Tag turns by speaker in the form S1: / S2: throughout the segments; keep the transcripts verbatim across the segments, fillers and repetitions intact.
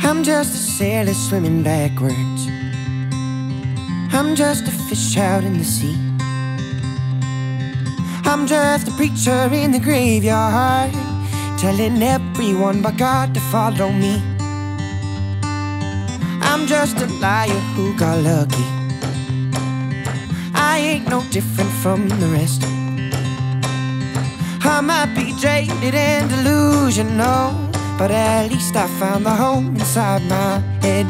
S1: I'm just a sailor swimming backwards. I'm just a fish out in the sea. I'm just a preacher in the graveyard, telling everyone but God to follow me. I'm just a liar who got lucky. I ain't no different from the rest. I might be jaded and delusional, but at least I found the home inside my head.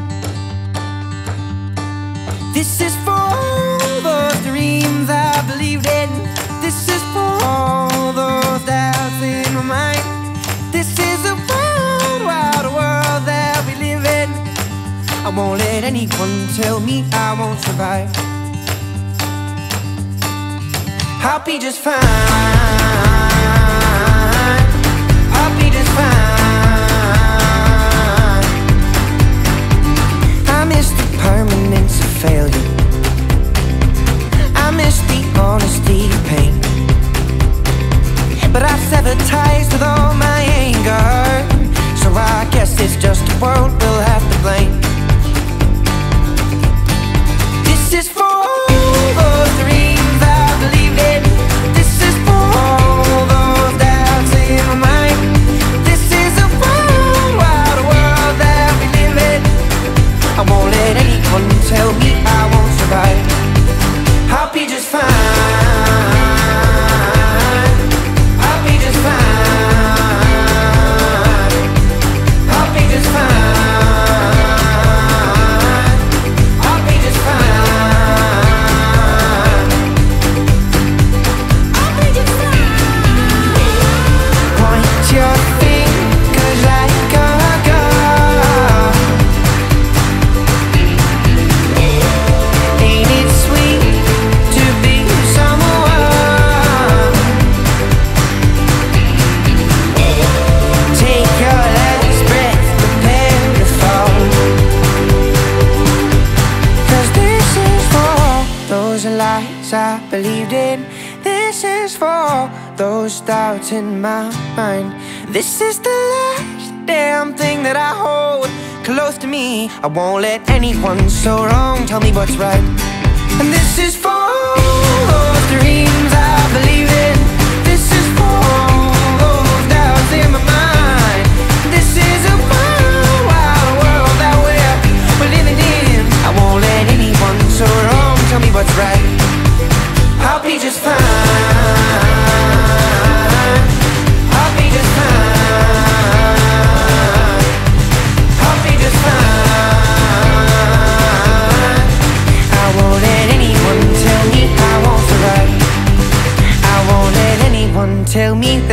S1: This is for all those dreams I believed in. This is for all those doubts in my mind. This is a wild, wild world that we live in. I won't let anyone tell me I won't survive. I'll be just fine. I'll be just fine. I miss the permanence of failure. I miss the honesty of pain. But I've severed ties with all my anger, so I guess it's just the world we'll have to blame. This is for all those dreams I believed in. This is for all those doubts in my mind. This is a wild, wild world that we live in. I won't let anyone tell me I won't survive. I'll be just fine. I'll be just fine. I'll be just fine. I'll be just fine. I'll be just fine. Point your fingers like a gun. Ain't it sweet to be someone? Take your last breath, prepare to fall. 'Cause this is for those lies I believed in. This is for those doubts in my mind. This is the last damn thing that I hold close to me. I won't let anyone so wrong tell me what's right. And this is for all those dreams I believe in. This is for all those doubts in my mind. This is a wild, wild world that we're, we're living in. I won't let anyone so wrong tell me what's right. I'll be just fine. I'll be just fine. I'll be just fine. I won't let anyone tell me I won't survive. I won't let anyone tell me